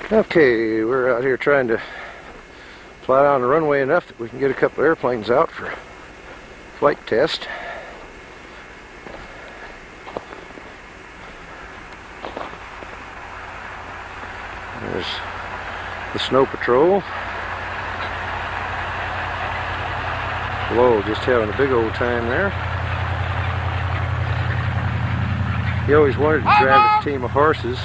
Okay, we're out here trying to fly down the runway enough that we can get a couple airplanes out for flight test. There's the Snow Patrol. Whoa, just having a big old time there. He always wanted to drive a team of horses.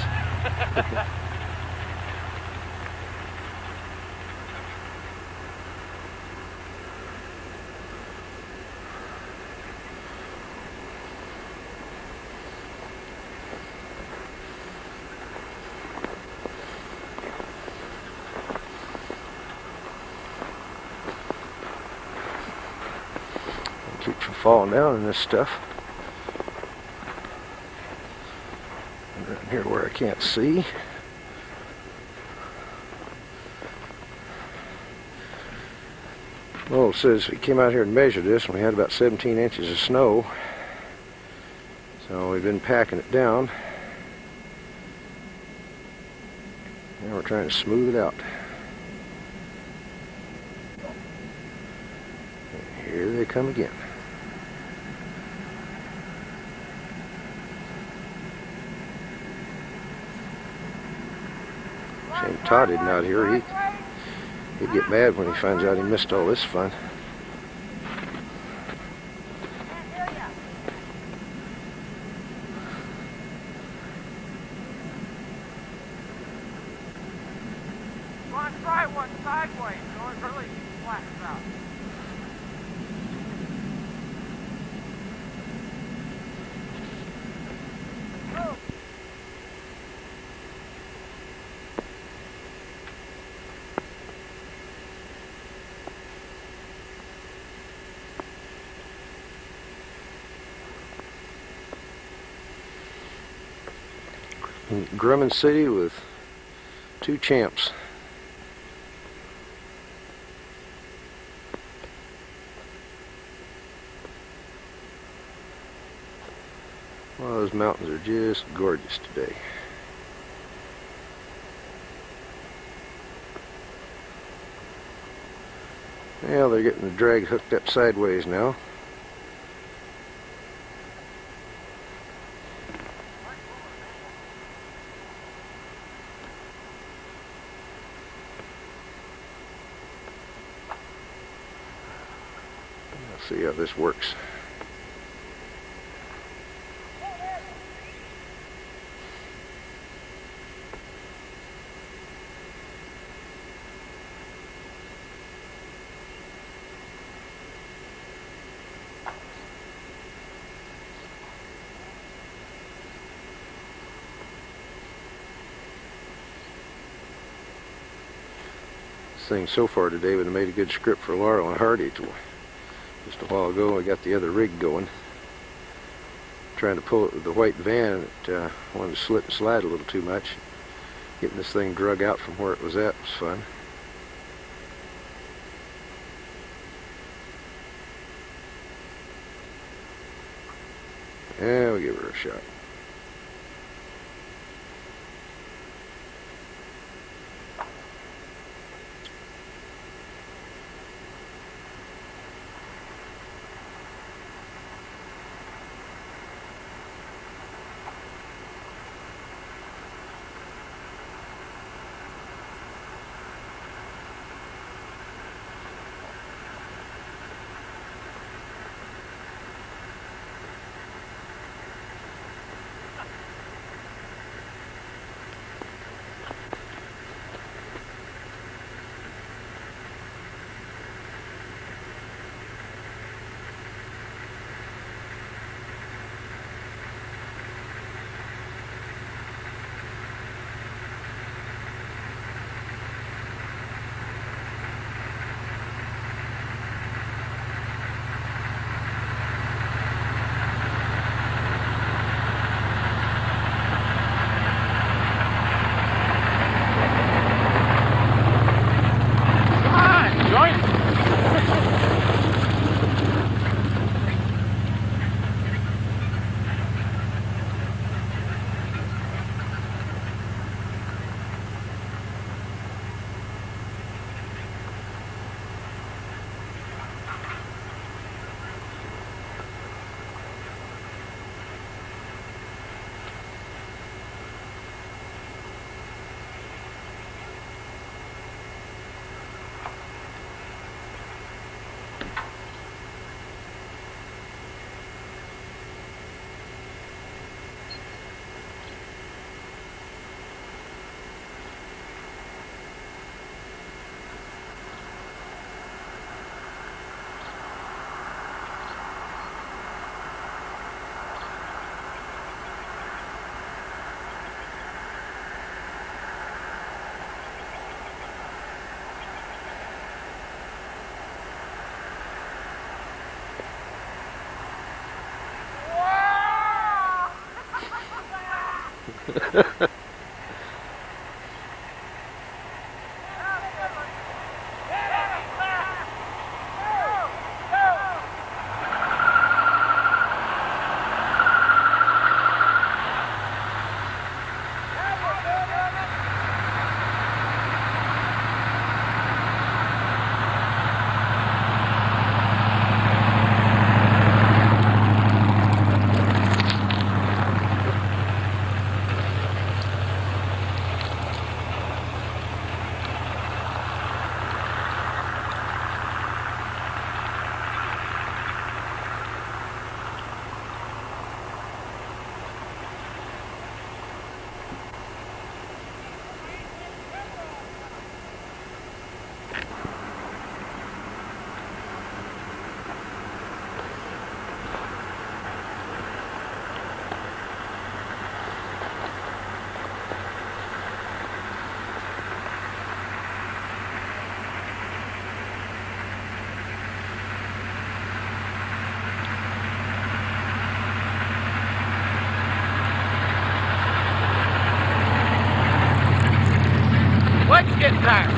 Keep from falling down in this stuff. And down here where I can't see. Well, it says we came out here and measured this and we had about 17 inches of snow. So we've been packing it down. Now we're trying to smooth it out. And here they come again. Shame Todd isn't out here. He'd get mad when he finds out he missed all this fun. Come on, try one sideways, so it really flattens out. Grumman City with two champs. Well, those mountains are just gorgeous today. Well, they're getting the drag hooked up sideways now. See how this works. This thing so far today would have made a good script for Laurel and Hardy. Just a while ago, I got the other rig going. Trying to pull it with the white van. It wanted to slip and slide a little too much. Getting this thing drug out from where it was at was fun. Yeah, we'll give her a shot. Let's get back.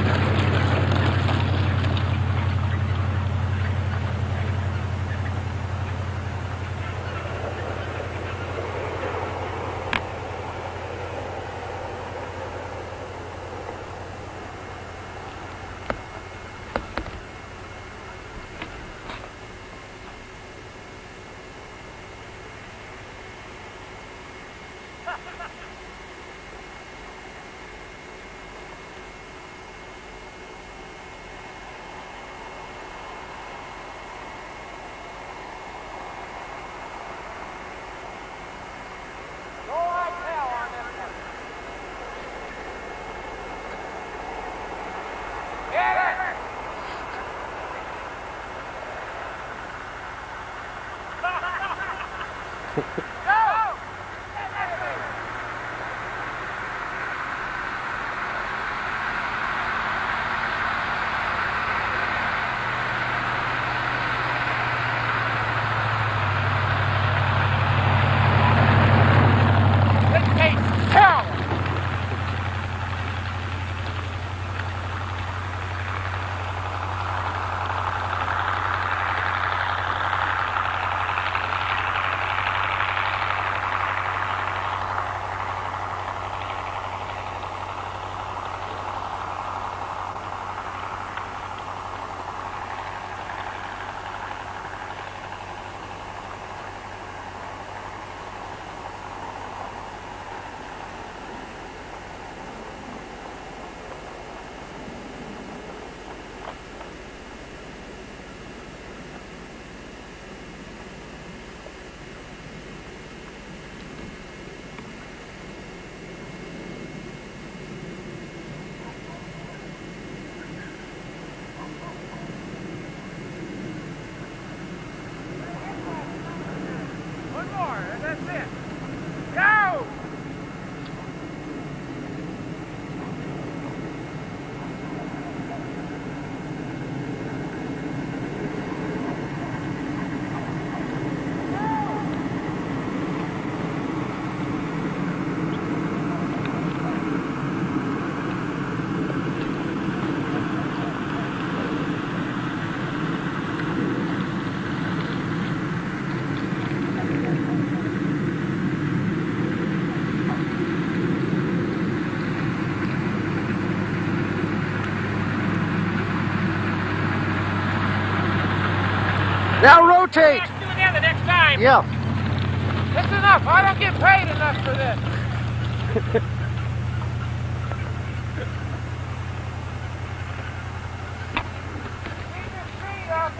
Now rotate. Let's do it again the next time. Yeah. That's enough. I don't get paid enough for this. Keep your feet up.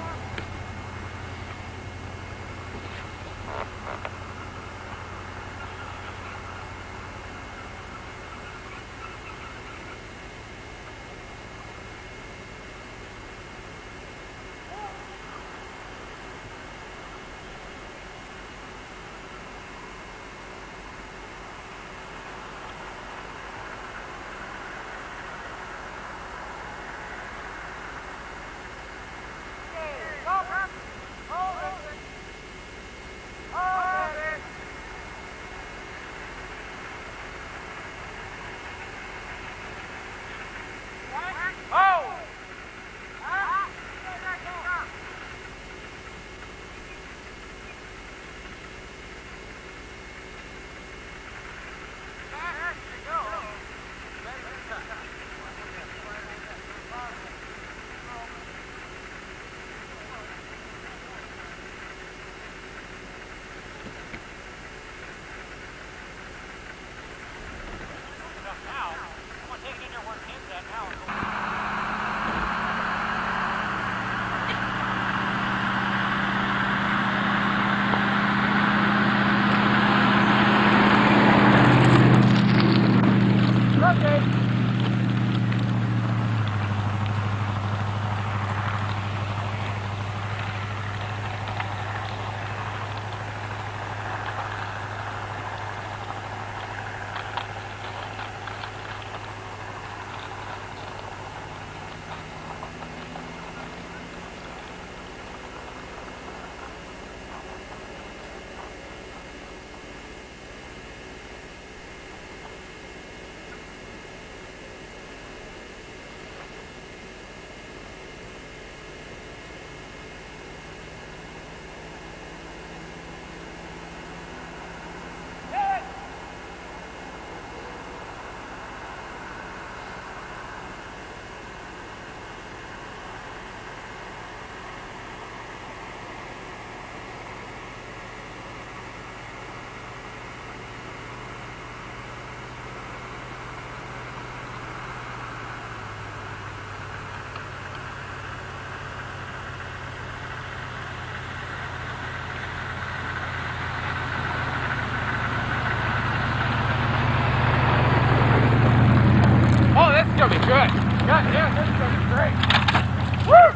Good. God damn, this is going to be great. Woo!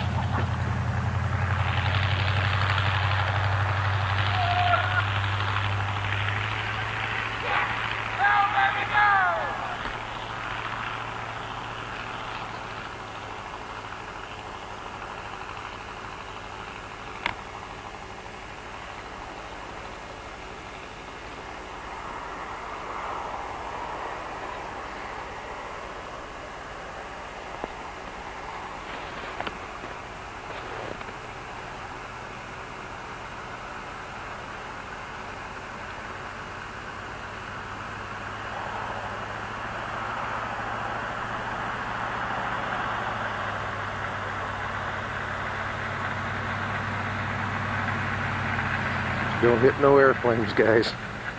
Don't hit no airplanes, guys.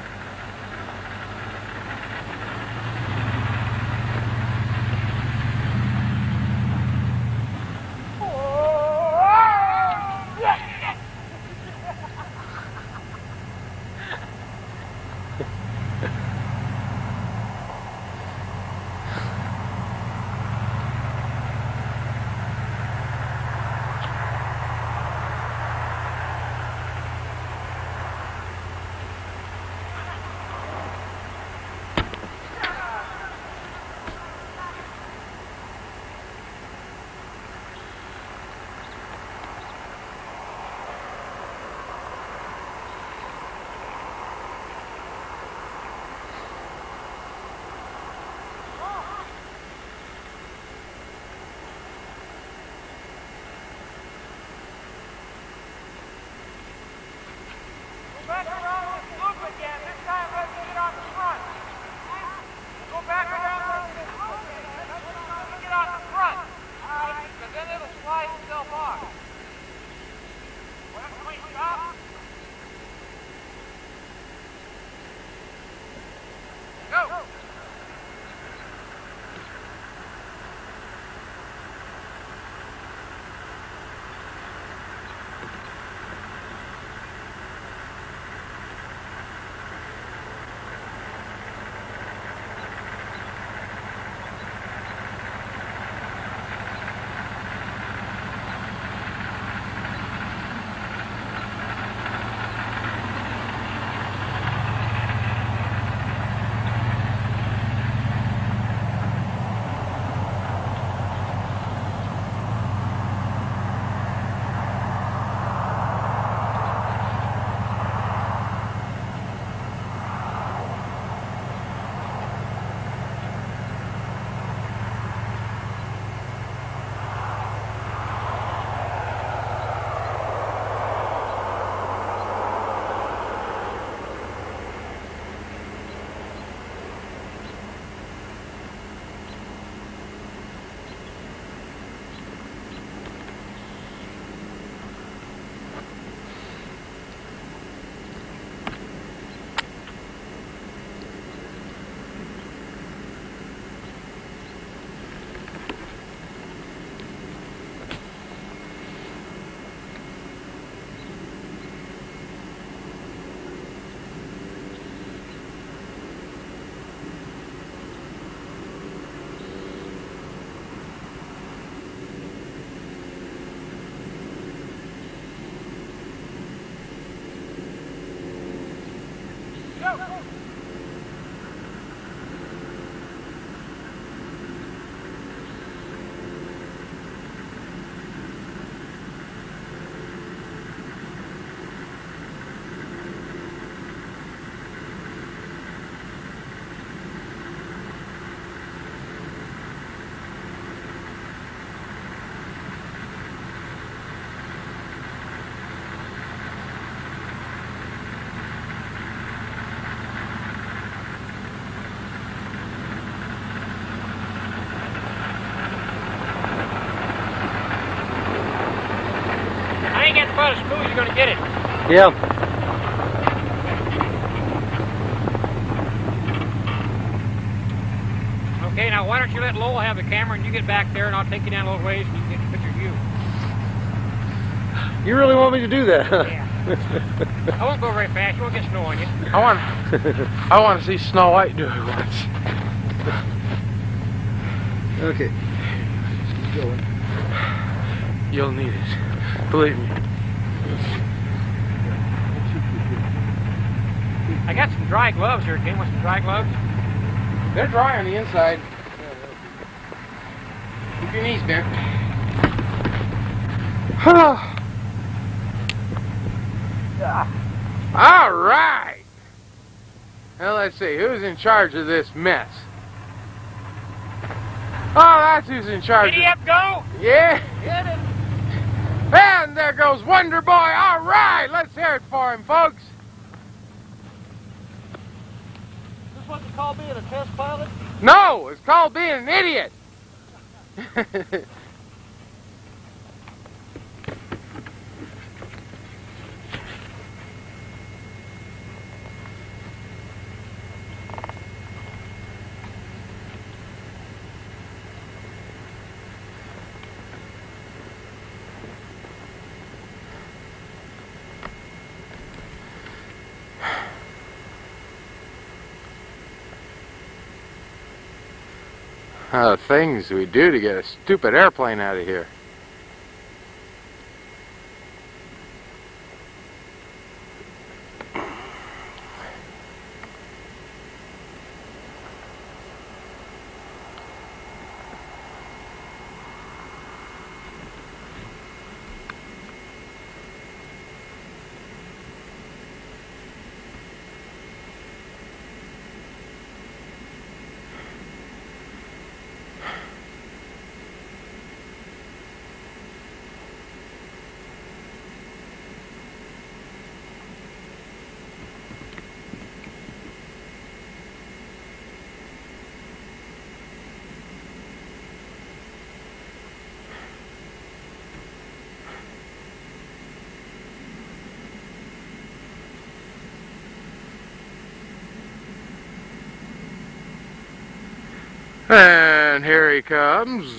Back around this loop again. This time let's get on the front. Go back around this loop again. Let's get on the front. Alright, because then it'll slide itself off. Well, can we stop? Go! About as smooth as you're going to get it. Yeah. Okay, now why don't you let Lowell have the camera and you get back there and I'll take you down a little ways and you can get a picture of you. You really want me to do that, huh? Yeah. I won't go very fast. You won't get snow on you. I want to see Snow White do it once. Okay. Keep going. You'll need it. Believe me. I got some dry gloves here. Came with some dry gloves. They're dry on the inside. Keep your knees bent. All right. Now let's see, who's in charge of this mess? Oh, that's who's in charge. Giddy up, go! Yeah. Get it! And there goes Wonder Boy. All right, let's hear it for him, folks. Is this what you call being a test pilot? No, it's called being an idiot. Things we do to get a stupid airplane out of here. And here he comes.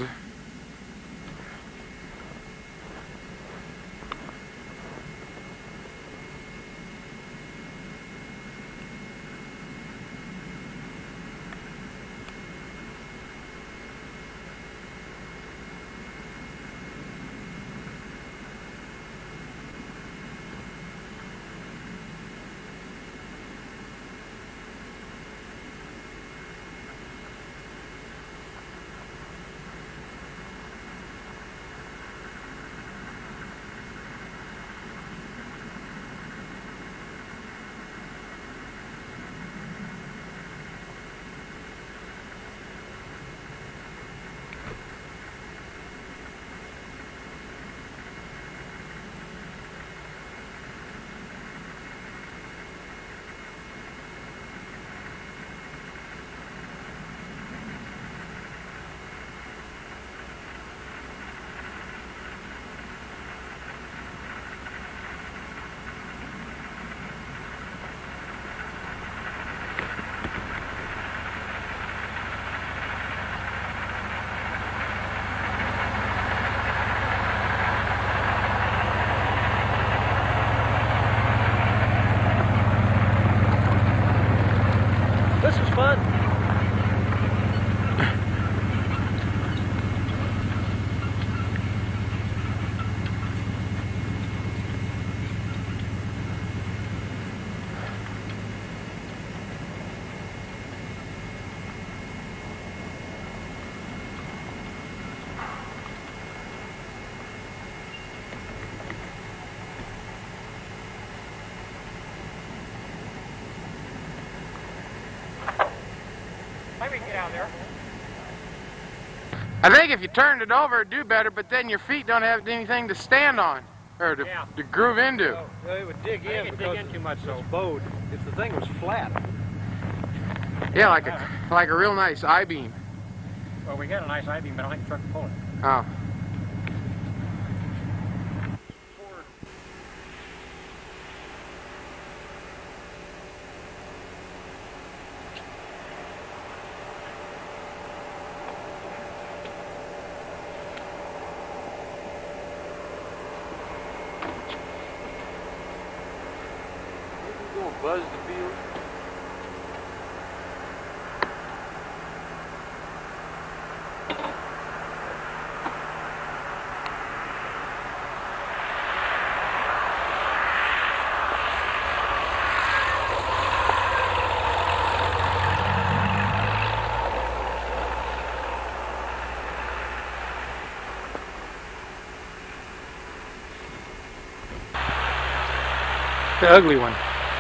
This is fun. Maybe we can get out there. I think if you turned it over, it'd do better, but then your feet don't have anything to stand on, or to groove into. Well, it would dig I in think it because dig in too much, it's so. bowed. If the thing was flat. Yeah, like a real nice I-beam. Well, we got a nice I-beam, but I don't think the truck can pull it. Oh. Buzz the field. The ugly one.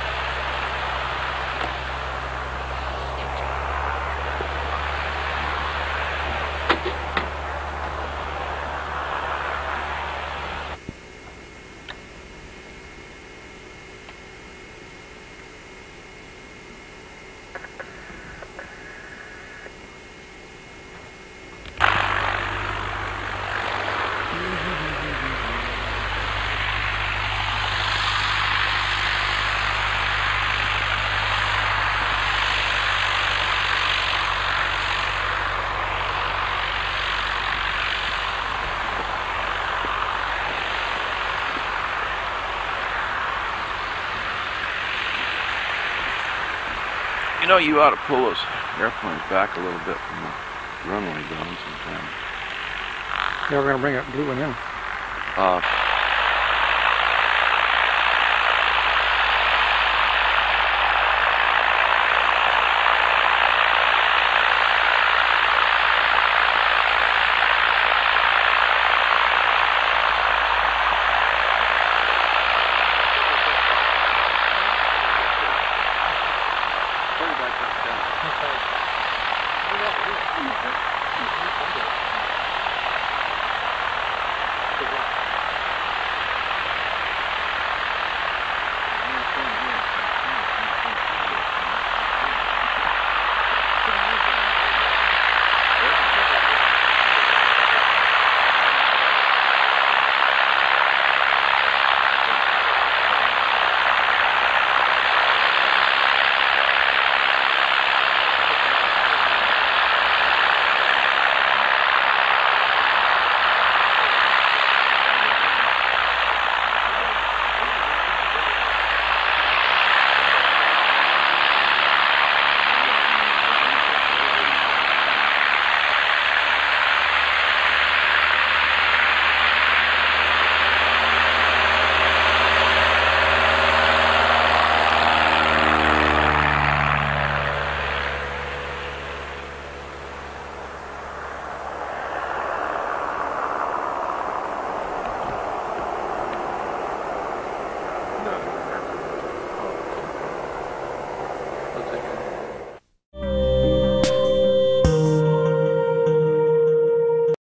You know, you ought to pull those airplanes back a little bit from the runway down sometime. Yeah, we're going to bring that blue one in.